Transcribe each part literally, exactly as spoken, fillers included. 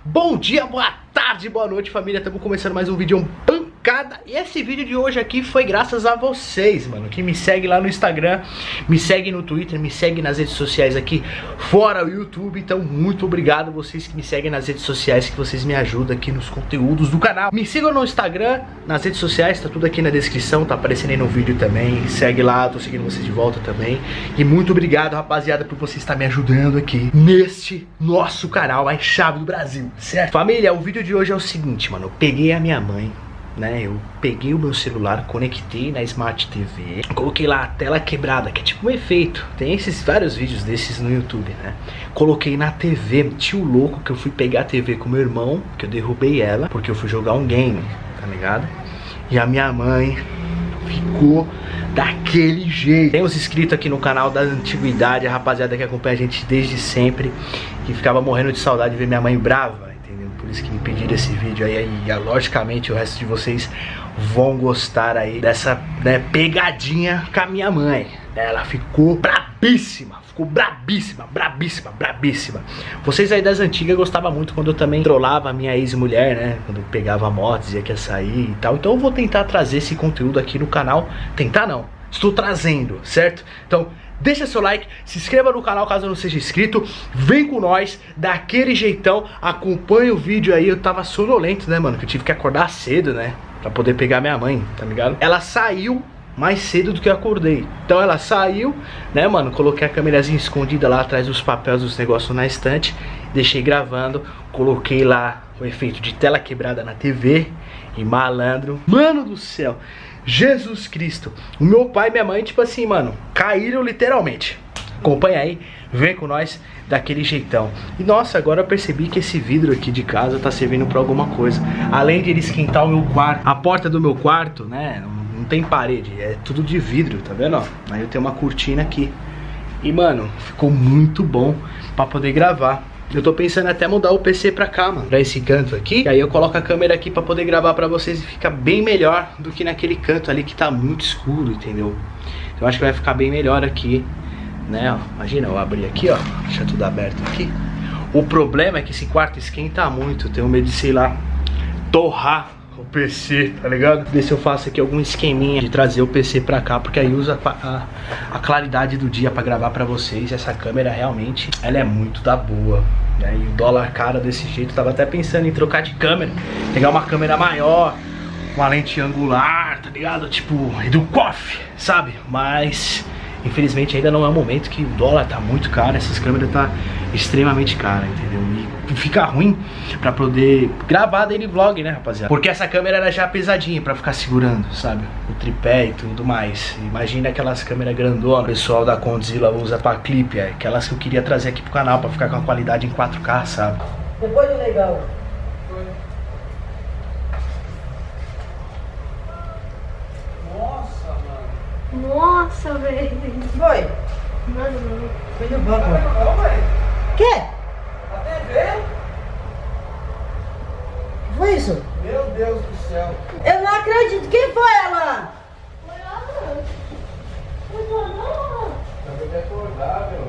Bom dia, boa tarde, boa noite, família. Estamos começando mais um vídeo um pancada. E esse vídeo de hoje aqui foi graças a vocês, mano, que me segue lá no Instagram, me segue no Twitter, me segue nas redes sociais aqui fora o YouTube. Então muito obrigado vocês que me seguem nas redes sociais, que vocês me ajudam aqui nos conteúdos do canal. Me sigam no Instagram, nas redes sociais, tá tudo aqui na descrição, tá aparecendo aí no vídeo também. Segue lá, tô seguindo vocês de volta também. E muito obrigado, rapaziada, por vocês estar me ajudando aqui neste nosso canal mais chave do Brasil, certo? Família, o vídeo de hoje é o seguinte, mano. Eu peguei a minha mãe, né, eu peguei o meu celular, conectei na Smart T V, coloquei lá a tela quebrada, que é tipo um efeito. Tem esses vários vídeos desses no YouTube, né? Coloquei na T V, meti o louco que eu fui pegar a T V com meu irmão, que eu derrubei ela, porque eu fui jogar um game, tá ligado? E a minha mãe ficou daquele jeito. Tem uns inscritos aqui no canal da antiguidade, a rapaziada que acompanha a gente desde sempre, que ficava morrendo de saudade de ver minha mãe brava. Por isso que me pediram esse vídeo aí, e logicamente o resto de vocês vão gostar aí dessa, né, pegadinha com a minha mãe. Ela ficou brabíssima, ficou brabíssima, brabíssima, brabíssima. Vocês aí das antigas gostavam muito quando eu também trollava a minha ex-mulher, né? Quando eu pegava a moto, dizia que ia sair e tal. Então eu vou tentar trazer esse conteúdo aqui no canal. Tentar não, estou trazendo, certo? Então deixa seu like, se inscreva no canal caso não seja inscrito. Vem com nós, daquele jeitão. Acompanha o vídeo aí. Eu tava sonolento, né, mano, que eu tive que acordar cedo, né, pra poder pegar minha mãe, tá ligado? Ela saiu mais cedo do que eu acordei. Então ela saiu, né, mano, coloquei a câmerazinha escondida lá atrás dos papéis, dos negócios na estante. Deixei gravando, coloquei lá o efeito de tela quebrada na T V. E malandro, mano do céu, Jesus Cristo, o meu pai e minha mãe, tipo assim, mano, caíram literalmente. Acompanha aí, vem com nós daquele jeitão. E nossa, agora eu percebi que esse vidro aqui de casa tá servindo pra alguma coisa. Além de ele esquentar o meu quarto, a porta do meu quarto, né, não tem parede, é tudo de vidro, tá vendo, ó? Aí eu tenho uma cortina aqui. E mano, ficou muito bom pra poder gravar. Eu tô pensando até mudar o P C pra cá, mano, pra esse canto aqui. E aí eu coloco a câmera aqui pra poder gravar pra vocês e fica bem melhor do que naquele canto ali que tá muito escuro, entendeu? Então eu acho que vai ficar bem melhor aqui, né, ó. Imagina, eu abrir aqui, ó, deixa tudo aberto aqui. O problema é que esse quarto esquenta muito. Eu tenho medo de, sei lá, torrar o P C, tá ligado? Ver se eu faço aqui algum esqueminha de trazer o P C pra cá, porque aí usa a, a, a claridade do dia pra gravar pra vocês. Essa câmera realmente, ela é muito da boa, né? E o dólar cara desse jeito, tava até pensando em trocar de câmera, pegar uma câmera maior, uma lente angular, tá ligado? Tipo, do coffee, sabe? Mas infelizmente ainda não é o momento, que o dólar tá muito caro, essas câmeras tá extremamente cara, entendeu? E fica ruim pra poder gravar daily vlog, né, rapaziada? Porque essa câmera era já pesadinha pra ficar segurando, sabe? O tripé e tudo mais. Imagina aquelas câmeras grandonas, o pessoal da Condzilla usa pra clipe, é aquelas que eu queria trazer aqui pro canal pra ficar com a qualidade em quatro K, sabe? Depois do legal. Nossa, velho. Foi? Mano, mano. Foi no banco. Não, velho. Quê? A T V? Que foi isso? Meu Deus do céu. Eu não acredito. Quem foi, Alan? Foi ela. Foi ela, não. Acabei de acordar, meu.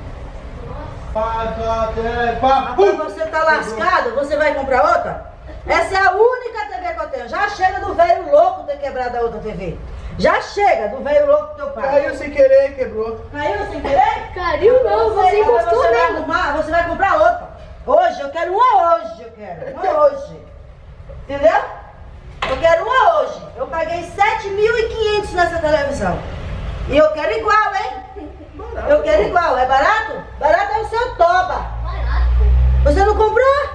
Rapaz, você tá lascado? Você vai comprar outra? Essa é a única T V que eu tenho. Já chega do velho louco ter quebrado a outra T V. Já chega do velho louco do teu pai. Caiu sem querer, quebrou. Caiu sem querer? Caiu não, você encostou Você vai mesmo. arrumar, você vai comprar outra. Hoje, eu quero uma hoje, eu quero. Uma hoje. Entendeu? Eu quero uma hoje. Eu paguei sete mil e quinhentos nessa televisão. E eu quero igual, hein? Barato, Eu quero pô. igual. É barato? Barato é o seu toba. Barato. Você não comprou?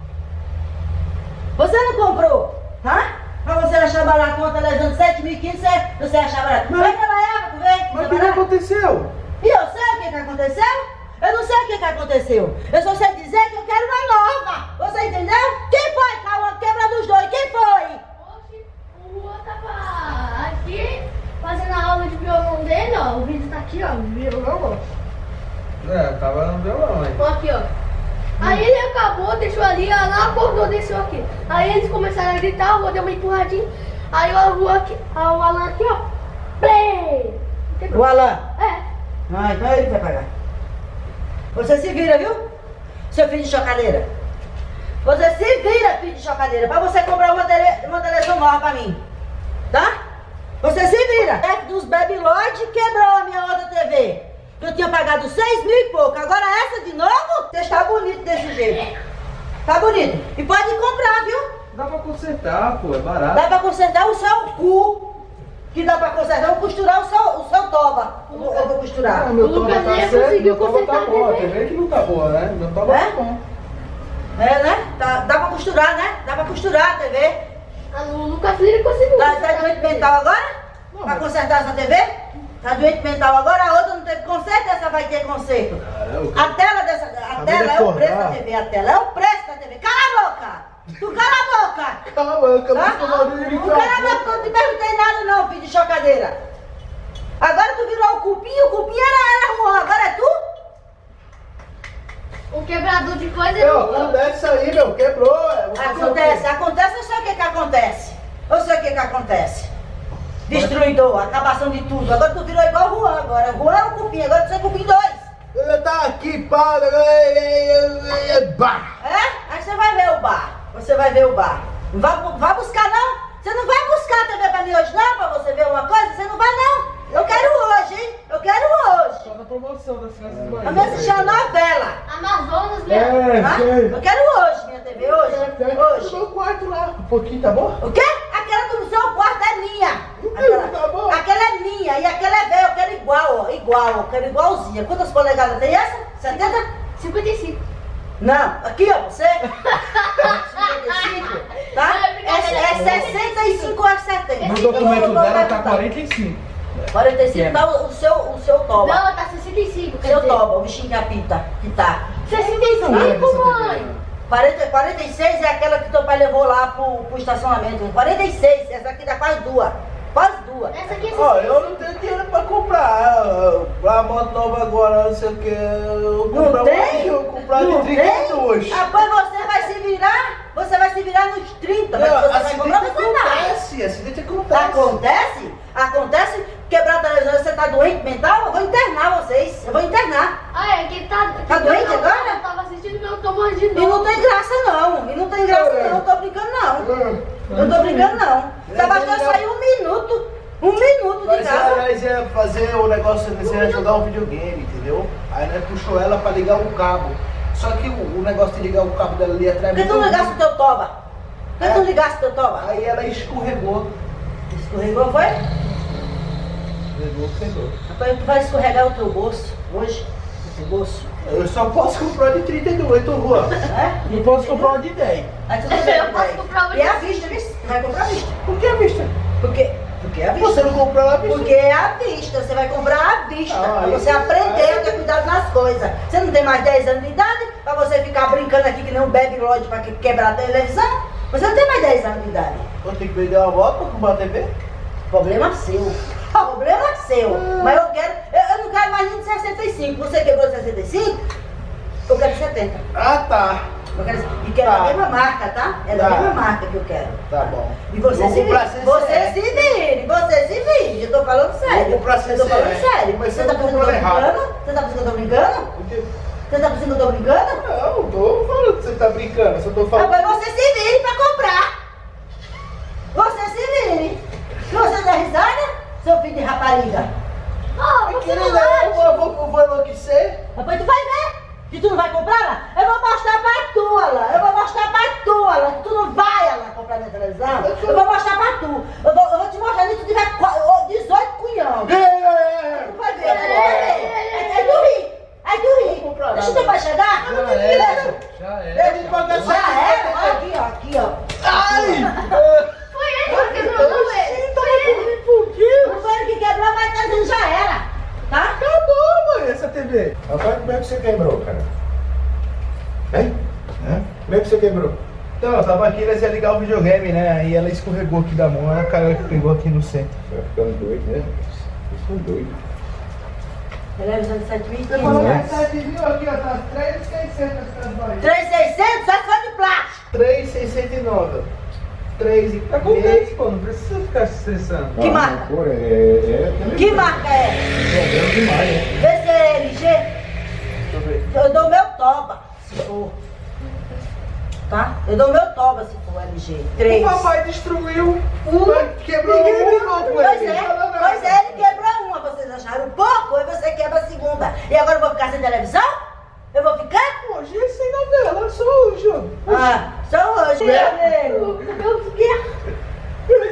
Você não comprou? Tá? Pra você achar barato uma televisão de sete mil e quinhentos, você, você achar barato. Mas- Vai trabalhar pra ver? Mas o que que aconteceu? E eu sei o que, que aconteceu? Eu não sei o que, que aconteceu. Eu só sei dizer que eu quero uma nova. Você entendeu? Quem foi, Cauã? Quebra dos dois. Quem foi? Oxe, o Luan tava aqui fazendo a aula de violão dele, ó. O vídeo tá aqui, ó. Violão, ó. É, tava no violão, hein? Ó, aqui, ó. Aí ele acabou, deixou ali, ela acordou, desceu aqui. Aí eles começaram a gritar, eu vou dar uma empurradinha. Aí eu vou aqui, aí o Alan aqui, ó. Play! O Alan. É. Ah, então ele vai pagar. Você se vira, viu? Seu filho de chocadeira. Você se vira, filho de chocadeira, pra você comprar uma, tele, uma televisão nova pra mim. Tá? Você se vira. É dos Babyloid quebrou a minha outra T V. Eu tinha pagado seis mil e pouco. Agora essa de novo? Você está bonito desse jeito. Tá bonito. E pode comprar, viu? Dá pra consertar, pô, é barato. Dá pra consertar o seu cu. Que dá pra consertar. Eu vou costurar o seu, o seu toba. Eu vou, eu vou costurar. Ah, meu O Lucas toba tá nem certo, conseguiu meu toba tá consertar a boa. T V. Tem vez que não tá boa, né? Meu toba É? tá bom. É, né? Tá, dá pra costurar, né? Dá pra costurar a T V. Ah, o Lucas Lira conseguiu. Tá, tá doente mental agora? Pra consertar essa T V? Tá doente mental agora? A outra não teve conserto, essa vai ter conserto. Caramba. A tela dessa. A Acabei tela de é o preço da acordar. T V. A tela é o preço da T V. Cala a boca! Tu cala a boca! Calma, eu acabei Tá? de tomar um Não cala a boca, eu não te perguntei nada não, filho de chocadeira. Agora tu virou o cupim, o cupim era, era Juan, agora é tu? O quebrador de coisa Meu, é o acontece isso aí, meu. Quebrou. é, vou fazer o Acontece, quê? acontece, eu sei o que que acontece. Eu sei o que que acontece. Destruidor, acabação de tudo. Agora tu virou igual o Juan agora. O Juan é o cupim, agora tu é cupim dois. Eu tá aqui, pá. Bah. É? Aí você vai ver o bar. Você vai ver o bar. Não vai, vai buscar não? Você não vai buscar a T V pra mim hoje não? Pra você ver uma coisa? Você não vai não. Eu quero hoje, hein? Eu quero hoje. Tá na promoção das Casas Eu Bahia. vou assistir a novela. Amazonas, É, né? Tá? sei. Eu quero hoje minha T V, hoje. No Hoje. meu quarto lá. Um pouquinho, tá bom? O quê? Aquela do seu quarto é minha. Tá bom. Aquela, aquela é minha e aquela é velha. Eu quero igual, ó. Igual, eu quero igualzinha. Quantas polegadas tem essa? setenta? cinquenta e cinco. Não, aqui ó, você. cinquenta e cinco, tá? É, é sessenta e cinco ou é setenta? No Eu vou- documento eu vou dela tá perguntar. quarenta e cinco. quarenta e cinco tá o, o seu, o seu toba. Não, tá sessenta e cinco. O quer seu dizer. toba, o bichinho que apita, que tá. sessenta e Não é dessa cinco, T V, mãe. não. quarenta, quarenta e seis é aquela que teu pai levou lá pro, pro estacionamento. quarenta e seis, essa aqui dá quase duas. Quase duas. Essa aqui é Ó, sessenta e eu cinco. não tenho dinheiro pra comprar a moto nova agora, não sei o que. Eu Não comprar tem? uma, eu comprar de Não trinta e dois. tem? Após você vai se virar, você vai se virar nos trinta, mas Não, você vai acidente comprar, você vai. acontece, acidente acontece. Acontece? Acontece? Quebrar a televisão, você tá doente mental? Eu vou internar vocês. Eu vou internar. Ah, é que tá... Tá que doente eu tava- agora? Eu tava assistindo meu tomando de E não novo. tem graça não. E não tem graça não. Eu tô brincando não. Eu tô brincando não. Sebastião saiu um minuto. Um minuto de Mas casa. nós ia fazer o negócio, nós ia jogar um videogame, entendeu? Aí nós puxou ela pra ligar o cabo. Só que o, o negócio de ligar o cabo dela ali atrás... Por que tu não ligasse o teu toba? Por que tu não ligasse o teu toba? Aí ela escorregou. Escorregou, foi? Escorregou, pegou. Rapaz, tu vai escorregar o teu bolso hoje? O teu bolso? Eu só posso comprar de trinta e dois, ô Juan. É? Não posso comprar uma de dez. Aí tu vai Eu posso comprar uma E é à de- vista, viu? Tu vai comprar à vista. Por que a vista? Porque, porque é à vista. Você não comprou ela à vista? Porque é à vista, você vai comprar à vista. Ah, pra você isso. aprender a ter cuidado nas coisas. Você não tem mais dez anos de idade pra você ficar brincando aqui que nem um baby lodge pra que- quebrar a televisão. Você não tem mais dez anos de idade. Vou ter que vender uma moto pra comprar a T V? Problema seu. Problema seu. Mas eu quero. Eu, eu não quero mais nem de sessenta e cinco. Você quebrou sessenta e cinco? Eu quero setenta. Ah, tá. Eu quero, e quero Tá. a mesma marca, tá? É da Tá. mesma marca que eu quero. Tá bom. E você Vou se comprar vire. C C E. Você se vire. Você se vire. Eu tô falando sério. Vou comprar Eu tô falando C C E. sério. Mas Você eu tá tô pensando que eu tô comprando errado. brincando? Você tá pensando que eu tô brincando? Porque... Você tá pensando que eu tô brincando? Não, tô falando que você tá brincando. Só tô falando... Agora você se vire pra comprar. Você se vire. Você dá risada, seu filho de rapariga? Ah, É que você nem não eu, acha? eu vou, eu vou enlouquecer. Depois tu vai ver. Que tu não vai comprar lá? Eu vou mostrar pra tu, lá. Eu vou mostrar pra tu, lá. Que tu não vai lá comprar minha televisão. Eu vou mostrar pra tu. Eu vou, eu vou te mostrar se tu tiver qua- ô, dezoito cunhão. Tu vai ver. Aí aí tu ri. Aí tu ri. comprar nada. Deixa o teu pai chegar. Já Beleza? era. Já Eu era. vou pagar só Já era. Aqui, ó. Aqui, ó. Ai! Foi ele que quebrou, não ele. Foi ele. Por quê? Não foi ele que quebrou, mas tá dizendo já era. Tá? Acabou, mãe, essa T V. Rapaz, como é que você quebrou, cara? Hein? Hã? Como é que você quebrou? Então, eu tava aqui, nós ia ligar o videogame, né? Aí ela escorregou aqui da mão, ela caiu aqui, pegou aqui no centro. Você vai ficando doido, né? Vocês são doidos. Televisão de sete mil e Você falou quinhentos. que sete mil aqui, ó, tá três mil e seiscentos as Bahia. três mil e seiscentos, só se for de plástico. três mil seiscentos e nove. três e Acontece, pô, não precisa ficar se estressando. Que Ah, marca? Cor, é, é, é Que marca é? Problema demais, né? Vê se é L G. Deixa eu ver. Eu dou meu toba, se for. tá? Eu dou meu toba se for L G. Três. O papai destruiu. Um. Quebrou Ninguém um, viu. não, Pois ele. é, Não, não, não. pois é, ele quebrou uma. Vocês acharam pouco, aí você quebra a segunda. E agora eu vou ficar sem televisão? Eu vou ficar? Hoje é sem novela, só hoje, ó. Ah, só hoje, meu amigo. Eu fiquei.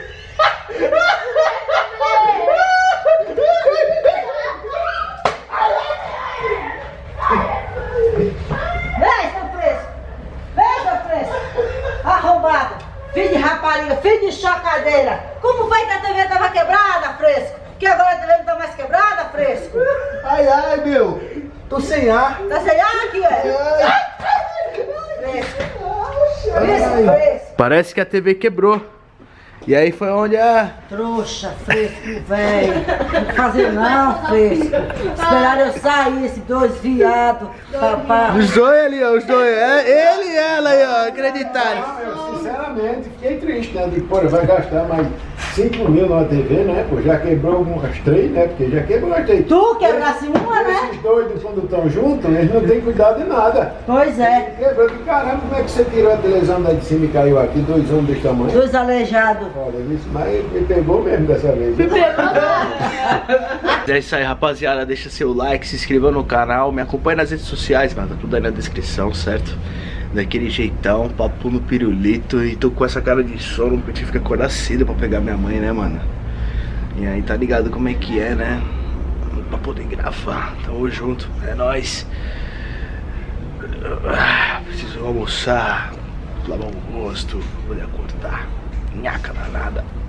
Vem, seu fresco. Vem, seu fresco. Arrombado. Filho de rapariga, filho de chocadeira. Como foi que a T V tava quebrada, fresco? Que agora a T V não tá mais quebrada, fresco? Ai, ai, meu. Tô sem ar. Tá sem ar aqui, velho? Fresco. Fresco, fresco. Parece que a T V quebrou. E aí foi onde a... Trouxa, fresco, velho. Não fazer não, fresco. Esperaram eu sair, esses dois viados. Papá. Os dois ali, ó, os dois. É ele e ela aí, ó, acreditaram. Não, eu sinceramente fiquei triste, né? De, pô, vai gastar mais cinco mil numa T V, né? Pô, já quebrou umas três, né? Porque já quebrou as três. Tu quebrasse uma, né? Esses doidos, quando estão juntos, eles não têm cuidado de nada. Pois é. Quebrou de caramba, como é que você tirou a televisão daí de cima e caiu aqui? Dois homens desse tamanho? Dois aleijados. Olha, isso, mas me pegou mesmo dessa vez. Me pegou nada. É isso aí, rapaziada. Deixa seu like, se inscreva no canal, me acompanha nas redes sociais, mano. Tá tudo aí na descrição, certo? Daquele jeitão, papo no pirulito. E tô com essa cara de sono porque eu tive que acordar cedo pra pegar minha mãe, né, mano? E aí tá ligado como é que é, né? Pra poder gravar. Tamo junto, é nóis. Ah, preciso almoçar, lavar o rosto, poder acordar. Nhaca danada.